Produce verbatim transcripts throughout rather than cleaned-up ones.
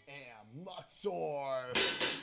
am Luxor.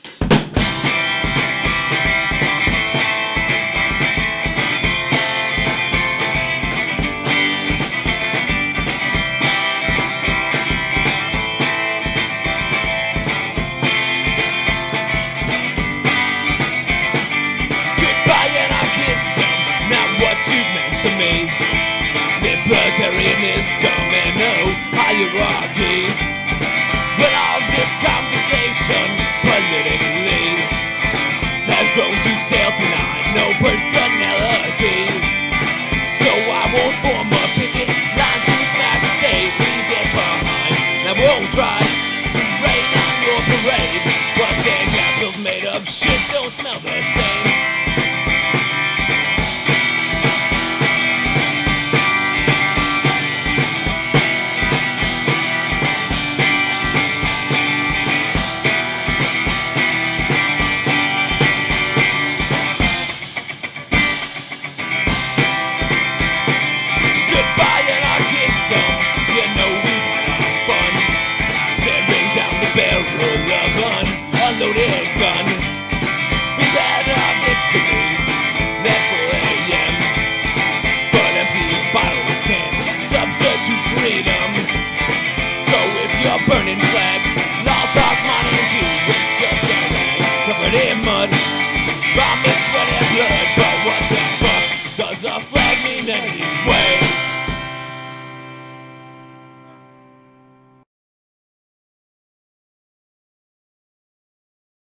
Goodbye anarchism, not what you meant to me. Libertarianism and no hierarchies. But all this conversation politically has grown too stale tonight, no personality. So I won't form a picket line to smash the state we get behind. I won't try to rain on your parade, but then apples made of shit don't smell the same. Unloaded gun. We've had our victories, left four a m but empty bottles can't substitute freedom. So if you're burning flags, lost off money and you, it's just a rag covered in mud, bomb and sweat and blood.